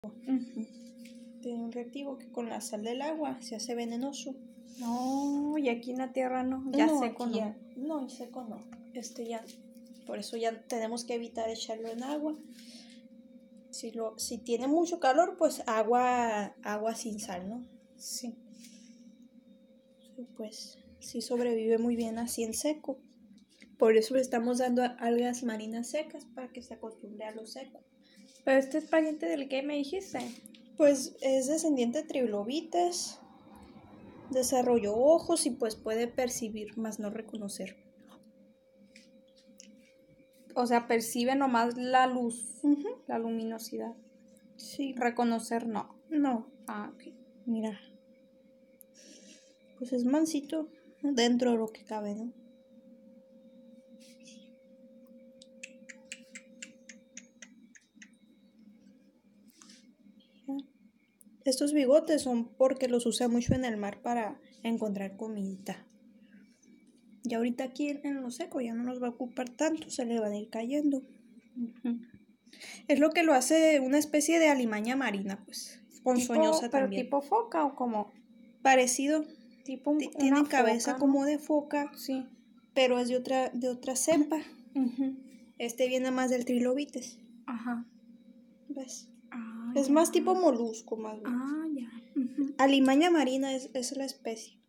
Ujú. Tiene un reactivo que con la sal del agua se hace venenoso. No, y aquí en la tierra no, ya no, seco no. ya, no, seco no. Ya, por eso ya tenemos que evitar echarlo en agua. Si tiene mucho calor, pues agua sin sal, ¿no? Sí. Pues sí sobrevive muy bien así en seco. Por eso le estamos dando algas marinas secas para que se acostumbre a lo seco. Pero este es pariente del que me dijiste. Pues es descendiente de trilobites, desarrolló ojos y pues puede percibir, más no reconocer. O sea, percibe nomás la luz, Uh-huh. la luminosidad. Sí. Reconocer no. No. Ah, ok. Mira. Pues es mansito dentro de lo que cabe, ¿no? Estos bigotes son porque los usa mucho en el mar para encontrar comidita. Y ahorita aquí en lo seco ya no nos va a ocupar tanto, se le van a ir cayendo. Uh-huh. Es lo que lo hace una especie de alimaña marina, pues, ponzoñosa ¿Pero también. tipo foca o cómo? Parecido. Tipo Tiene una cabeza foca, como ¿no? de foca, Sí. pero es de otra cepa. Uh-huh. Este viene más del trilobites. Ajá. ¿Ves? Ah, Es ya. más tipo molusco, más bien. Ah, ya. Uh-huh. Alimaña marina es la especie.